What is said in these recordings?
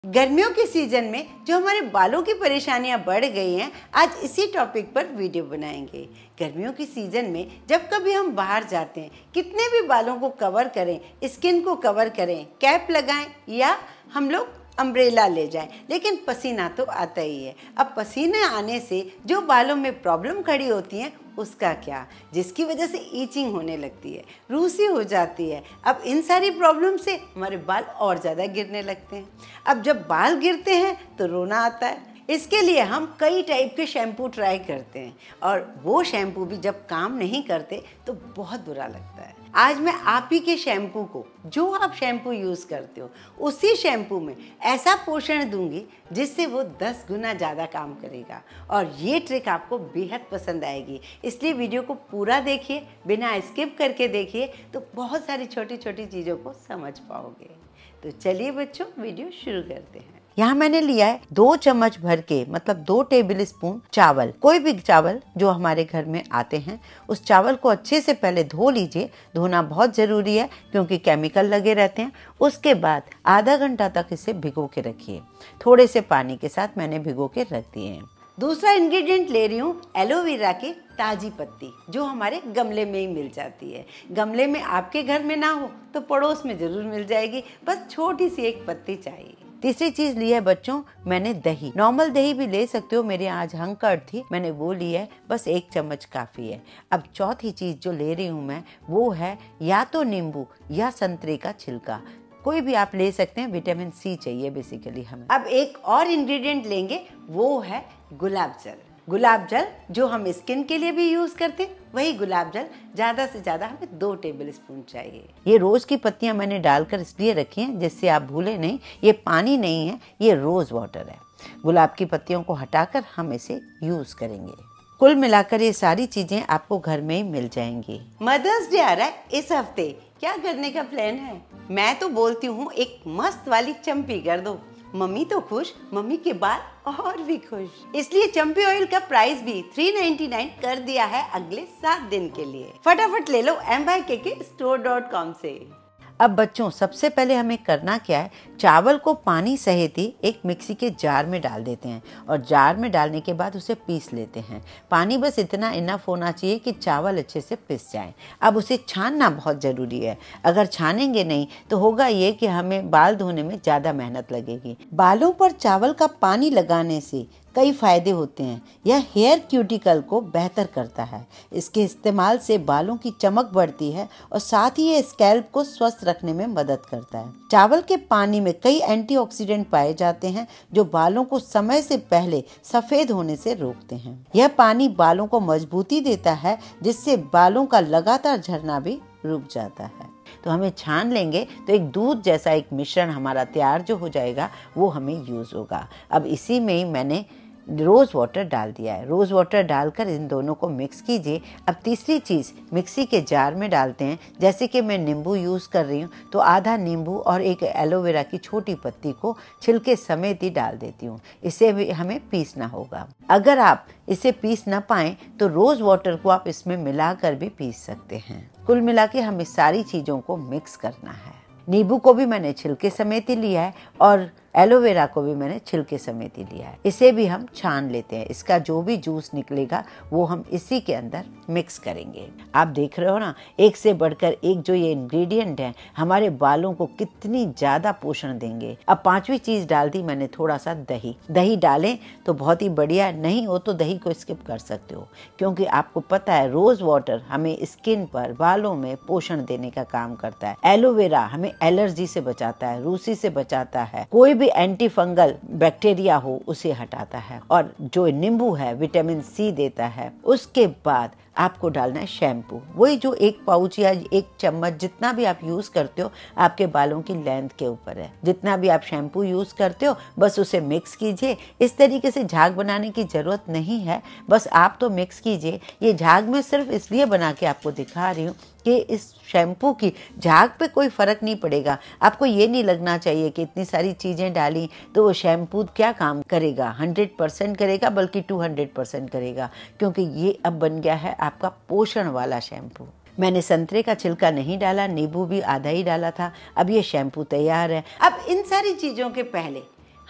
गर्मियों के सीजन में जो हमारे बालों की परेशानियां बढ़ गई हैं, आज इसी टॉपिक पर वीडियो बनाएंगे। गर्मियों की सीजन में जब कभी हम बाहर जाते हैं, कितने भी बालों को कवर करें, स्किन को कवर करें, कैप लगाएं या हम लोग अम्ब्रेला ले जाएं, लेकिन पसीना तो आता ही है। अब पसीने आने से जो बालों में प्रॉब्लम खड़ी होती है उसका क्या, जिसकी वजह से ईचिंग होने लगती है, रूसी हो जाती है। अब इन सारी प्रॉब्लम से हमारे बाल और ज़्यादा गिरने लगते हैं। अब जब बाल गिरते हैं तो रोना आता है। इसके लिए हम कई टाइप के शैम्पू ट्राई करते हैं और वो शैम्पू भी जब काम नहीं करते तो बहुत बुरा लगता है। आज मैं आप ही के शैम्पू को, जो आप शैम्पू यूज़ करते हो, उसी शैम्पू में ऐसा पोषण दूंगी जिससे वो 10 गुना ज़्यादा काम करेगा और ये ट्रिक आपको बेहद पसंद आएगी। इसलिए वीडियो को पूरा देखिए, बिना स्किप करके देखिए तो बहुत सारी छोटी छोटी चीज़ों को समझ पाओगे। तो चलिए बच्चों, वीडियो शुरू करते हैं। यहाँ मैंने लिया है 2 चम्मच भर के, मतलब 2 टेबल स्पून चावल। कोई भी चावल जो हमारे घर में आते हैं, उस चावल को अच्छे से पहले धो लीजिए। धोना बहुत ज़रूरी है क्योंकि केमिकल लगे रहते हैं। उसके बाद आधा घंटा तक इसे भिगो के रखिए। थोड़े से पानी के साथ मैंने भिगो के रख दिए हैं। दूसरा इंग्रेडिएंट ले रही हूँ एलोवेरा की ताज़ी पत्ती, जो हमारे गमले में ही मिल जाती है। गमले में आपके घर में ना हो तो पड़ोस में ज़रूर मिल जाएगी, बस छोटी सी एक पत्ती चाहिए। तीसरी चीज ली है बच्चों, मैंने दही। नॉर्मल दही भी ले सकते हो, मेरे आज हंकड़ थी, मैंने वो ली है, बस 1 चम्मच काफ़ी है। अब चौथी चीज जो ले रही हूँ मैं, वो है या तो नींबू या संतरे का छिलका। कोई भी आप ले सकते हैं, विटामिन सी चाहिए बेसिकली हमें। अब एक और इंग्रेडिएंट लेंगे, वो है गुलाब जल। गुलाब जल जो हम स्किन के लिए भी यूज़ करते हैं, वही गुलाब जल ज़्यादा से ज़्यादा हमें 2 टेबल स्पून चाहिए। ये रोज़ की पत्तियां मैंने डालकर इसलिए रखी हैं जिससे आप भूले नहीं, ये पानी नहीं है, ये रोज़ वाटर है। गुलाब की पत्तियों को हटाकर हम इसे यूज़ करेंगे। कुल मिलाकर ये सारी चीज़ें आपको घर में ही मिल जाएंगी। मदर्स डे आ रहा है इस हफ्ते, क्या करने का प्लान है? मैं तो बोलती हूँ एक मस्त वाली चंपी कर दो। मम्मी तो खुश, मम्मी के बाल और भी खुश। इसलिए चंपी ऑयल का प्राइस भी 399 कर दिया है अगले 7 दिन के लिए। फटाफट ले लो mykstore.com से। अब बच्चों, सबसे पहले हमें करना क्या है, चावल को पानी सहित ही एक मिक्सी के जार में डाल देते हैं और जार में डालने के बाद उसे पीस लेते हैं। पानी बस इतना इनफ होना चाहिए कि चावल अच्छे से पिस जाए। अब उसे छानना बहुत ज़रूरी है। अगर छानेंगे नहीं तो होगा ये कि हमें बाल धोने में ज़्यादा मेहनत लगेगी। बालों पर चावल का पानी लगाने से कई फायदे होते हैं। यह हेयर क्यूटिकल को बेहतर करता है। इसके इस्तेमाल से बालों की चमक बढ़ती है और साथ ही ये स्कैल्प को स्वस्थ रखने में मदद करता है। चावल के पानी में कई एंटीऑक्सीडेंट पाए जाते हैं जो बालों को समय से पहले सफ़ेद होने से रोकते हैं। यह पानी बालों को मजबूती देता है जिससे बालों का लगातार झड़ना भी रुक जाता है। तो हमें छान लेंगे तो एक दूध जैसा एक मिश्रण हमारा तैयार जो हो जाएगा, वो हमें यूज़ होगा। अब इसी में ही मैंने रोज़ वाटर डाल दिया है। रोज़ वाटर डालकर इन दोनों को मिक्स कीजिए। अब तीसरी चीज़ मिक्सी के जार में डालते हैं। जैसे कि मैं नींबू यूज़ कर रही हूँ तो आधा नींबू और एक एलोवेरा की छोटी पत्ती को छिलके समेत ही डाल देती हूँ। इसे भी हमें पीसना होगा। अगर आप इसे पीस ना पाएँ तो रोज़ वाटर को आप इसमें मिलाकर भी पीस सकते हैं। कुल मिला के हमें सारी चीज़ों को मिक्स करना है। नींबू को भी मैंने छिलके समेत ही लिया है और एलोवेरा को भी मैंने छिलके समेत ही लिया है। इसे भी हम छान लेते हैं। इसका जो भी जूस निकलेगा वो हम इसी के अंदर मिक्स करेंगे। आप देख रहे हो ना, एक से बढ़कर एक जो ये इंग्रेडिएंट हैं हमारे बालों को कितनी ज़्यादा पोषण देंगे। अब 5वीं चीज़ डाल दी मैंने, थोड़ा सा दही। दही डालें तो बहुत ही बढ़िया, नहीं हो तो दही को स्किप कर सकते हो, क्योंकि आपको पता है रोज़ वाटर हमें स्किन पर, बालों में पोषण देने का काम करता है। एलोवेरा हमें एलर्जी से बचाता है, रूसी से बचाता है, कोई भी एंटी फंगल बैक्टीरिया हो उसे हटाता है, और जो नींबू है विटामिन सी देता है। उसके बाद आपको डालना है शैम्पू। वही जो 1 पाउच या 1 चम्मच जितना भी आप यूज़ करते हो, आपके बालों की लेंथ के ऊपर है। जितना भी आप शैम्पू यूज़ करते हो बस उसे मिक्स कीजिए। इस तरीके से झाग बनाने की ज़रूरत नहीं है, बस आप तो मिक्स कीजिए। ये झाग मैं सिर्फ इसलिए बना के आपको दिखा रही हूँ कि इस शैम्पू की झाग पे कोई फ़र्क नहीं पड़ेगा। आपको ये नहीं लगना चाहिए कि इतनी सारी चीज़ें डाली तो वो शैम्पू क्या काम करेगा, 100% करेगा, बल्कि 200% करेगा, क्योंकि ये अब बन गया है आपका पोषण वाला शैम्पू। मैंने संतरे का छिलका नहीं डाला, नींबू भी आधा ही डाला था। अब ये शैम्पू तैयार है। अब इन सारी चीज़ों के पहले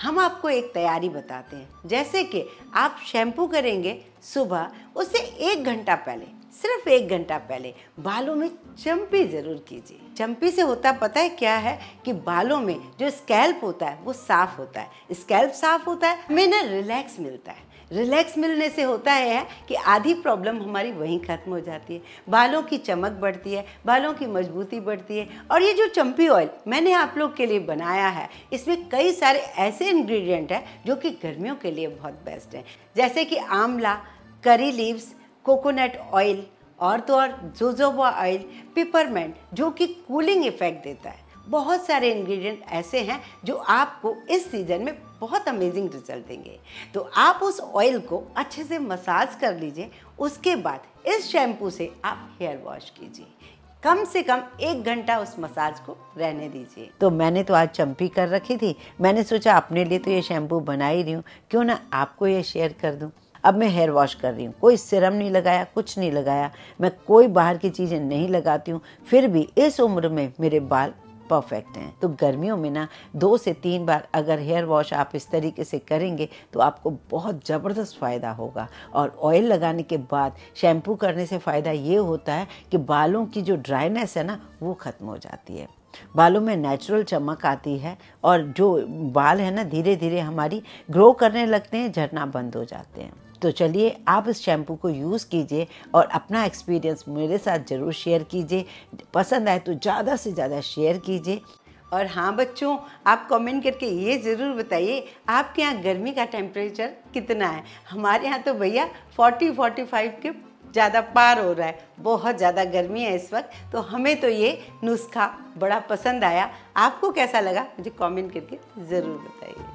हम आपको एक तैयारी बताते हैं। जैसे कि आप शैम्पू करेंगे सुबह, उससे 1 घंटा पहले, सिर्फ 1 घंटा पहले बालों में चम्पी ज़रूर कीजिए। चम्पी से होता पता है क्या है कि बालों में जो स्कैल्प होता है वो साफ़ होता है। स्कैल्प साफ़ होता है, हमें ना रिलैक्स मिलता है। रिलैक्स मिलने से होता है कि आधी प्रॉब्लम हमारी वहीं ख़त्म हो जाती है। बालों की चमक बढ़ती है, बालों की मजबूती बढ़ती है। और ये जो चम्पी ऑयल मैंने आप लोग के लिए बनाया है, इसमें कई सारे ऐसे इंग्रेडिएंट हैं जो कि गर्मियों के लिए बहुत बेस्ट हैं। जैसे कि आंवला, करी लीव्स, कोकोनट ऑयल और तो और जोजोबा ऑयल, पिपरमेंट जो कि कूलिंग इफेक्ट देता है। बहुत सारे इंग्रेडिएंट ऐसे हैं जो आपको इस सीज़न में बहुत अमेजिंग रिजल्ट देंगे। तो आप उस ऑयल को अच्छे से मसाज कर लीजिए। उसके बाद इस शैम्पू से आप हेयर वॉश कीजिए। कम से कम 1 घंटा उस मसाज को रहने दीजिए। तो मैंने तो आज चम्पी कर रखी थी, मैंने सोचा अपने लिए तो ये शैम्पू बना ही रही हूँ, क्यों ना आपको ये शेयर कर दूँ। अब मैं हेयर वॉश कर रही हूँ, कोई सीरम नहीं लगाया, कुछ नहीं लगाया, मैं कोई बाहर की चीज़ें नहीं लगाती हूँ, फिर भी इस उम्र में मेरे बाल परफेक्ट हैं। तो गर्मियों में ना 2 से 3 बार अगर हेयर वॉश आप इस तरीके से करेंगे तो आपको बहुत ज़बरदस्त फ़ायदा होगा। और ऑयल लगाने के बाद शैम्पू करने से फ़ायदा ये होता है कि बालों की जो ड्राइनेस है ना वो ख़त्म हो जाती है, बालों में नेचुरल चमक आती है और जो बाल है ना धीरे धीरे हमारी ग्रो करने लगते हैं, झड़ना बंद हो जाते हैं। तो चलिए आप इस शैम्पू को यूज़ कीजिए और अपना एक्सपीरियंस मेरे साथ ज़रूर शेयर कीजिए। पसंद आए तो ज़्यादा से ज़्यादा शेयर कीजिए। और हाँ बच्चों, आप कमेंट करके ये ज़रूर बताइए आपके यहाँ गर्मी का टेम्परेचर कितना है। हमारे यहाँ तो भैया 40-45 के ज़्यादा पार हो रहा है, बहुत ज़्यादा गर्मी है इस वक्त। तो हमें तो ये नुस्खा बड़ा पसंद आया। आपको कैसा लगा मुझे कमेंट करके ज़रूर बताइए।